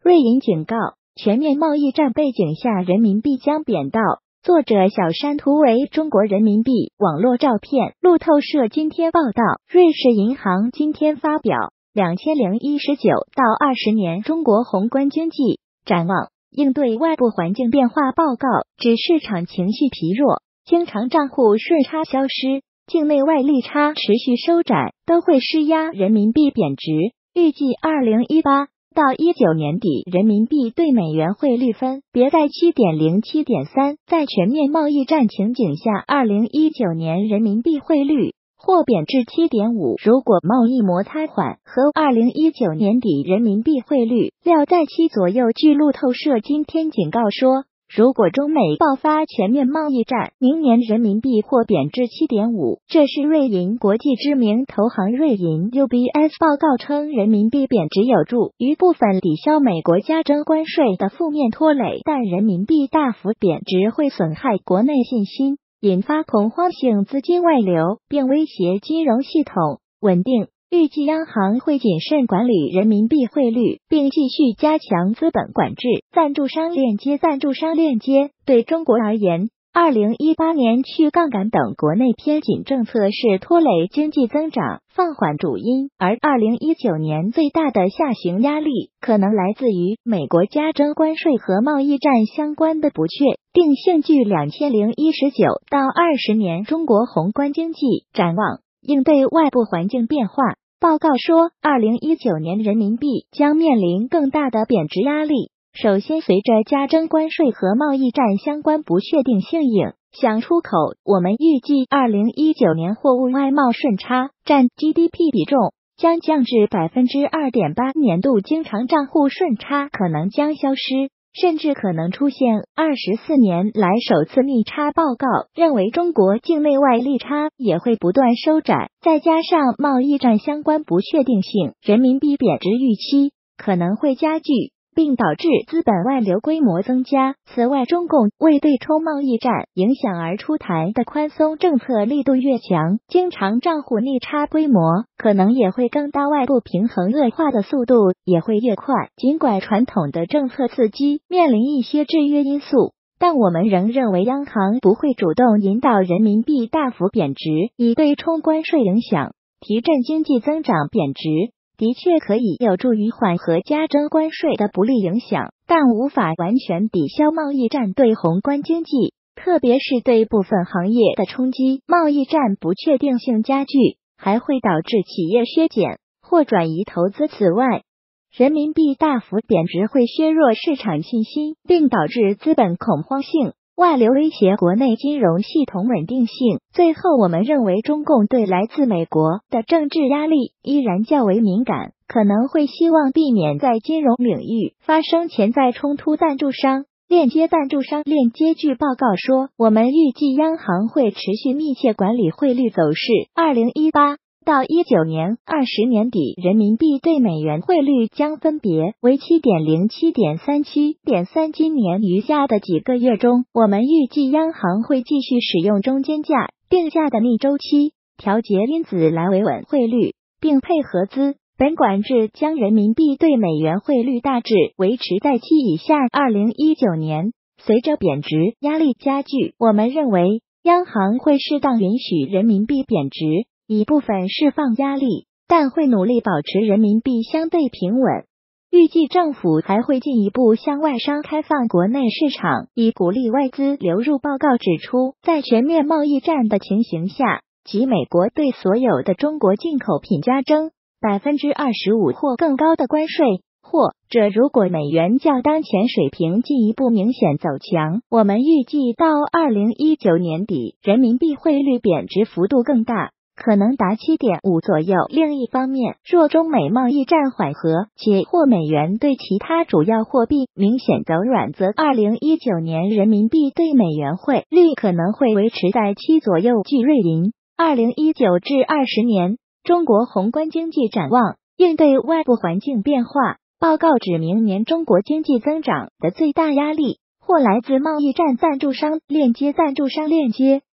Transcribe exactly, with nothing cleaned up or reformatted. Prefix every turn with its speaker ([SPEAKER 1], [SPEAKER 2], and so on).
[SPEAKER 1] 瑞银警告，全面贸易战背景下人民币将贬到。作者小山图为中国人民币网络照片。路透社今天报道，瑞士银行今天发表二零一九到二十年中国宏观经济展望应对外部环境变化报告，指市场情绪疲弱，经常账户顺差消失，境内外利差持续收窄，都会施压人民币贬值。预计二零一八到一九年底，人民币对美元汇率分别在 七点零、七点三， 在全面贸易战情景下，二零一九年人民币汇率或贬至 七点五， 如果贸易摩擦缓和，二零一九年底人民币汇率料在七左右。据路透社今天警告说，如果中美爆发全面贸易战，明年人民币或贬至 七点五。 这是瑞银国际知名投行瑞银 U B S 报告称，人民币贬值有助于部分抵消美国加征关税的负面拖累，但人民币大幅贬值会损害国内信心，引发恐慌性资金外流，并威胁金融系统稳定。预计央行会谨慎管理人民币汇率，并继续加强资本管制。赞助商链接赞助商链接对中国而言，二零一八年去杠杆等国内偏紧政策是拖累经济增长放缓主因，而二零一九年最大的下行压力可能来自于美国加征关税和贸易战相关的不确定性。据二零一九到二十年中国宏观经济展望应对外部环境变化报告说，二零一九年人民币将面临更大的贬值压力。首先，随着加征关税和贸易战相关不确定性影响出口，我们预计二零一九年货物外贸顺差占 G D P 比重将降至 百分之二点八， 年度经常账户顺差可能将消失，甚至可能出现二十四年来首次逆差。报告认为，中国境内外利差也会不断收窄，再加上贸易战相关不确定性，人民币贬值预期可能会加剧，并导致资本外流规模增加。此外，中共为对冲贸易战影响而出台的宽松政策力度越强，经常账户逆差规模可能也会更大，外部平衡恶化的速度也会越快。尽管传统的政策刺激面临一些制约因素，但我们仍认为央行不会主动引导人民币大幅贬值，以对冲关税影响，提振经济增长。贬值的确可以有助于缓和加征关税的不利影响，但无法完全抵消贸易战对宏观经济，特别是对部分行业的冲击。贸易战不确定性加剧，还会导致企业削减或转移投资。此外，人民币大幅贬值会削弱市场信心，并导致资本恐慌性外流，威胁国内金融系统稳定性。最后，我们认为中共对来自美国的政治压力依然较为敏感，可能会希望避免在金融领域发生潜在冲突。赞助商链接赞助商链接据报告说，我们预计央行会持续密切管理汇率走势。二零一八到一九年二十年底，人民币对美元汇率将分别为 七点零、七点三、七点三。今年余下的几个月中，我们预计央行会继续使用中间价定价的逆周期调节因子来维稳汇率，并配合资本管制将人民币对美元汇率大致维持在七以下。二零一九年，随着贬值压力加剧，我们认为央行会适当允许人民币贬值，一部分释放压力，但会努力保持人民币相对平稳。预计政府还会进一步向外商开放国内市场，以鼓励外资流入。报告指出，在全面贸易战的情形下，即美国对所有的中国进口品加征 百分之二十五 或更高的关税，或者如果美元较当前水平进一步明显走强，我们预计到二零一九年底，人民币汇率贬值幅度更大，可能达 七点五 左右。另一方面，若中美贸易战缓和，且或美元对其他主要货币明显走软，则二零一九年人民币对美元汇率可能会维持在七左右。据瑞银二零一九至二十年中国宏观经济展望应对外部环境变化报告指，明年中国经济增长的最大压力或来自贸易战。赞助商链接赞助商链接